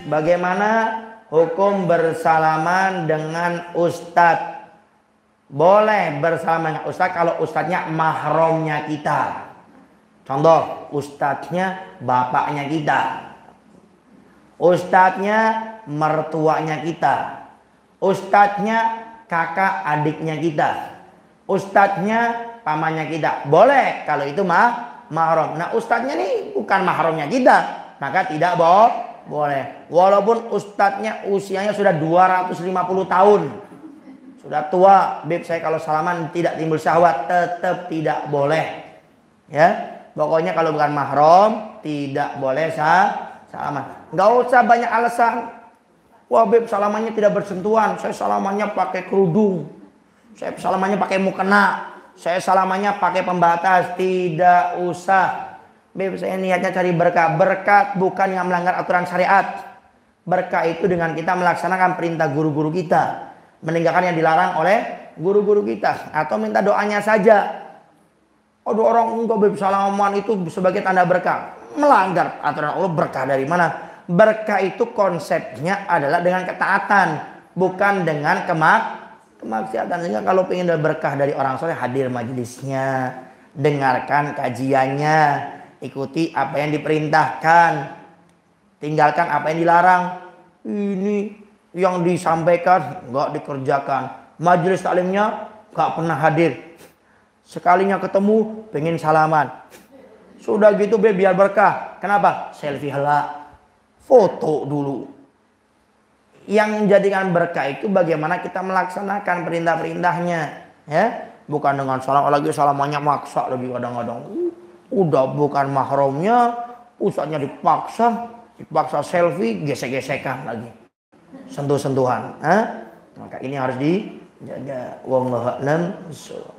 Bagaimana hukum bersalaman dengan ustadz? Boleh bersalaman dengan ustadz kalau ustadznya mahramnya kita. Contoh, ustadznya bapaknya kita, ustadznya mertuanya kita, ustadznya kakak adiknya kita, ustadznya pamannya kita. Boleh kalau itu mahram. Nah, ustadznya nih bukan mahramnya kita, maka tidak boleh. Walaupun ustadznya usianya sudah 250 tahun, sudah tua, beb saya kalau salaman tidak timbul syahwat, tetap tidak boleh. Ya, pokoknya kalau bukan mahram tidak boleh salaman. Nggak usah banyak alasan. Wah beb, salamannya tidak bersentuhan, saya salamannya pakai kerudung, saya salamannya pakai mukena, saya salamannya pakai pembatas. Tidak usah. Beb, saya niatnya cari berkah. Berkah bukan yang melanggar aturan syariat. Berkah itu dengan kita melaksanakan perintah guru-guru kita, meninggalkan yang dilarang oleh guru-guru kita, atau minta doanya saja. Ada orang enggak, beb, salaman itu sebagai tanda berkah. Melanggar aturan Allah. Berkah dari mana? Berkah itu konsepnya adalah dengan ketaatan, bukan dengan kemaksiatan. Sehingga kalau ingin berkah dari orang soleh, hadir majelisnya, dengarkan kajiannya, ikuti apa yang diperintahkan, tinggalkan apa yang dilarang. Ini yang disampaikan nggak dikerjakan. Majelis taklimnya nggak pernah hadir. Sekalinya ketemu pengen salaman. Sudah gitu be, biar berkah. Kenapa? Selfie hela, foto dulu. Yang menjadikan berkah itu bagaimana kita melaksanakan perintah-perintahnya, ya. Bukan dengan salam, lagi salamannya maksa lagi kadang-kadang. Udah bukan mahramnya, ustadznya dipaksa selfie, gesek-gesekan lagi, sentuh-sentuhan. Maka ini harus dijaga. Wallahu a'lam.